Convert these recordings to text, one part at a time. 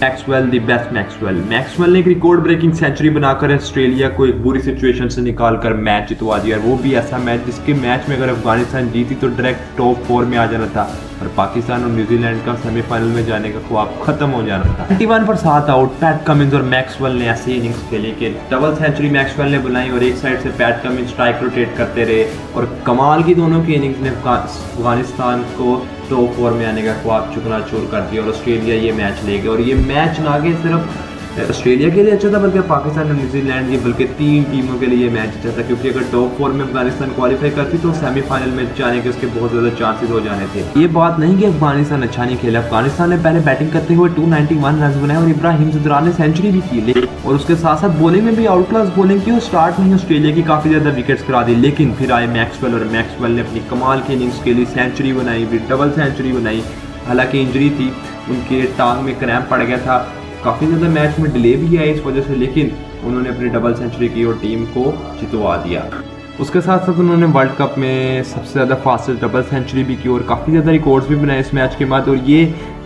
Maxwell the best Maxwell ने एक record breaking century बनाकर ऑस्ट्रेलिया को एक बुरी सिचुएशन से निकालकर मैच जितवा दिया। और वो भी ऐसा मैच जिसके मैच में अगर अफगानिस्तान जीती तो डायरेक्ट टॉप 4 में आ जाना था और पाकिस्तान और न्यूजीलैंड का सेमीफाइनल में जाने का ख्वाब खत्म हो जाना था। 91 पर 7 आउट पैट कमिंस और मैक्सवेल ने ऐसी इनिंग्स खेली कि डबल सेंचुरी मैक्सवेल ने बनाई और एक साइड से पैट कमिंस स्ट्राइक रोटेट करते रहे और कमाल की दोनों की इनिंग्स ने अफगानिस्तान को टॉप 4 में आने का ख्वाब चुकना चूर कर दिया और ऑस्ट्रेलिया ये मैच ले गया। और ये मैच ना के सिर्फ ऑस्ट्रेलिया के लिए अच्छा था बल्कि पाकिस्तान और न्यूजीलैंड की बल्कि 3 टीमों के लिए ये मैच अच्छा था, क्योंकि अगर टॉप 4 में अफगानिस्तान क्वालिफाई करती तो सेमीफाइनल में जाने के उसके बहुत ज़्यादा चांसेस हो जाने थे। ये बात नहीं कि अफगानिस्तान अच्छा नहीं खेला, अफगानिस्तान ने पहले बैटिंग करते हुए 291 रन बनाए और इब्राहिम ज़ुदरान ने सेंचुरी भी की और उसके साथ साथ बॉलिंग में भी आउट क्लास बॉलिंग की और स्टार्ट में ही ऑस्ट्रेलिया की काफ़ी ज़्यादा विकेट्स करा दी। लेकिन फिर आए मैक्सवेल और मैक्सवेल ने अपनी कमाल की इनिंग्स के लिए सेंचुरी बनाई, भी डबल सेंचुरी बनाई। हालांकि इंजरी थी, उनके टांग में क्रैम्प पड़ गया था, काफ़ी ज़्यादा मैच में डिले भी आई इस वजह से, लेकिन उन्होंने अपनी डबल सेंचुरी की और टीम को जितवा दिया। उसके साथ साथ उन्होंने वर्ल्ड कप में सबसे ज़्यादा फास्टेस्ट डबल सेंचुरी भी की और काफ़ी ज़्यादा रिकॉर्ड्स भी बनाए इस मैच के बाद। और ये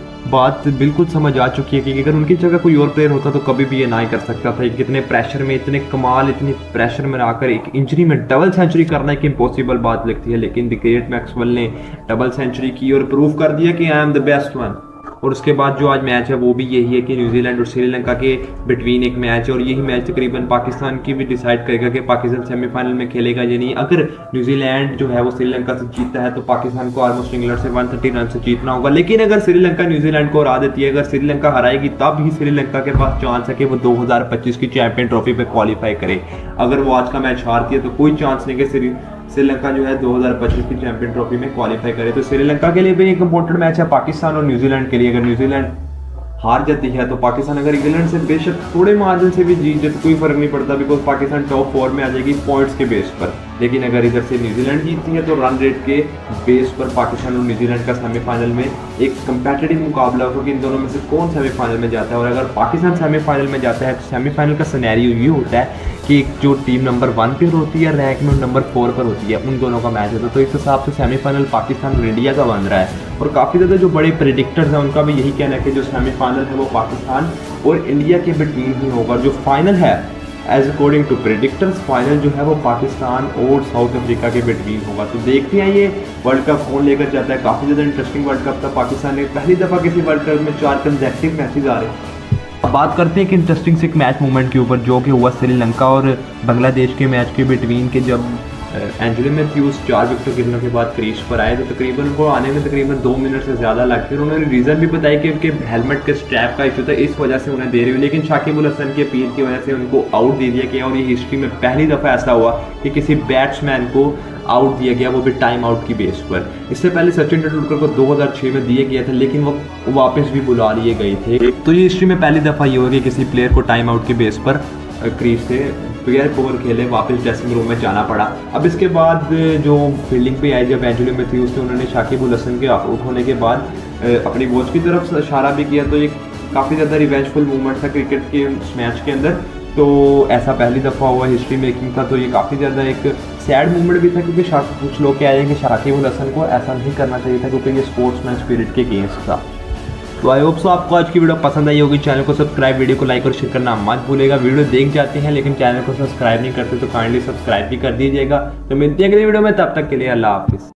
बात बिल्कुल समझ आ चुकी है कि अगर उनकी जगह कोई और प्लेयर होता तो कभी भी ये ना ही कर सकता था। कितने प्रेशर में, इतने कमाल, इतनी प्रेशर में आकर एक इंजरी में डबल सेंचुरी करना एक इम्पॉसिबल बात लगती है, लेकिन द ग्रेट मैक्सवेल ने डबल सेंचुरी की और प्रूव कर दिया कि I am the best one. और उसके बाद जो आज मैच है वो भी यही है कि न्यूजीलैंड और श्रीलंका के बिटवीन एक मैच है और यही मैच तकरीबन पाकिस्तान की भी डिसाइड करेगा कि पाकिस्तान सेमीफाइनल में खेलेगा या नहीं। अगर न्यूजीलैंड जो है वो श्रीलंका से जीतता है तो पाकिस्तान को ऑलमोस्ट इंग्लैंड से 130 रन से जीतना होगा, लेकिन अगर श्रीलंका न्यूजीलैंड को हरा देती है, अगर श्रीलंका हराएगी तब ही श्रीलंका के पास चांस है कि वो 2025 की चैंपियन ट्रॉफी पे क्वालिफाई करे। अगर वो आज का मैच हारती है तो कोई चांस नहीं कि श्रीलंका जो है 2025 की चैंपियन ट्रॉफी में क्वालिफाई करे। तो श्रीलंका के लिए भी एक इंपॉर्टेंट मैच है, पाकिस्तान और न्यूजीलैंड के लिए। अगर न्यूजीलैंड हार जाती है तो पाकिस्तान अगर इंग्लैंड से बेशक थोड़े मार्जिन से भी जीत जाए तो कोई फर्क नहीं पड़ता, बिकॉज पाकिस्तान टॉप 4 में आ जाएगी पॉइंट्स के बेस पर। लेकिन अगर इधर से न्यूजीलैंड जीतती है तो रन रेट के बेस पर पाकिस्तान और न्यूजीलैंड का सेमीफाइनल में एक कंपेटिटिव मुकाबला होगा कि इन दोनों में से कौन सेमीफाइनल में जाता है। और अगर पाकिस्तान सेमीफाइनल में जाता है तो सेमीफाइनल का सिनेरियो ये होता है कि जो टीम नंबर 1 पर होती है रैंक में नंबर 4 पर होती है, उन दोनों का मैच होता है। तो इस हिसाब से सेमीफाइनल पाकिस्तान और इंडिया का बन रहा है और काफ़ी ज़्यादा जो बड़े प्रेडिक्टर्स हैं उनका भी यही कहना है कि जो सेमीफाइनल है वो पाकिस्तान और इंडिया के बिटवीन ही होगा। जो फाइनल है as according to predictors, final जो है वो पाकिस्तान और साउथ अफ्रीका के बिटवीन होगा। तो देखते हैं ये वर्ल्ड कप कौन लेकर जाता है। काफ़ी ज़्यादा इंटरेस्टिंग वर्ल्ड कप था। पाकिस्तान ने पहली दफ़ा किसी वर्ल्ड कप में 4 कंसेक्यूटिव मैचेस आ रहे हैं। अब बात करते हैं कि इंटरेस्टिंग से एक मैच मूवमेंट के ऊपर जो कि हुआ श्रीलंका और बांग्लादेश के मैच के बिटवीन के जब एंजेलो मैथ्यूज 4 विकेट गिरने के बाद क्रीज पर आए तो तकरीबन उनको आने में तकरीबन 2 मिनट से ज़्यादा लगते हैं। उन्होंने रीज़न भी बताया कि उनके हेलमेट के स्ट्रैप का इशू था, इस वजह से उन्हें दे रही हुई, लेकिन शाकिब उल हसन की अपील की वजह से उनको आउट दे दिया गया। और ये हिस्ट्री में पहली दफ़ा ऐसा हुआ कि किसी बैट्समैन को आउट दिया गया, वो भी टाइम आउट की बेस पर। इससे पहले सचिन तेंदुलकर को 2006 में दिए गया था, लेकिन वो वापस भी बुला लिए गए थे। तो ये हिस्ट्री में पहली दफ़ा ये होगा कि किसी प्लेयर को टाइम आउट की बेस पर क्रीज से बगैर ओवर खेले वापस ड्रेसिंग रूम में जाना पड़ा। अब इसके बाद जो फील्डिंग पे आई जब एंजेलो मैथ्यूज थे, उन्होंने शाकिब उल हसन के आउट होने के बाद अपनी वॉच की तरफ इशारा भी किया, तो ये काफ़ी ज़्यादा रिवेंजफुल मूवमेंट था क्रिकेट के मैच के अंदर। तो ऐसा पहली दफ़ा हुआ, हिस्ट्री मेकिंग था। तो ये काफ़ी ज़्यादा एक सैड मूवमेंट भी था, क्योंकि कुछ लोग कह रहे हैं कि शाकिब उल हसन को ऐसा नहीं करना चाहिए था क्योंकि ये स्पोर्ट्समैन स्पिरिट के अगेंस्ट था। तो आई होप सो आपको आज की वीडियो पसंद आई होगी। चैनल को सब्सक्राइब, वीडियो को लाइक और शेयर करना मत भूलेगा। वीडियो देख जाते हैं लेकिन चैनल को सब्सक्राइब नहीं करते तो काइंडली सब्सक्राइब भी कर दीजिएगा। तो मिलते हैं अगली वीडियो में, तब तक के लिए अल्लाह हाफिज़।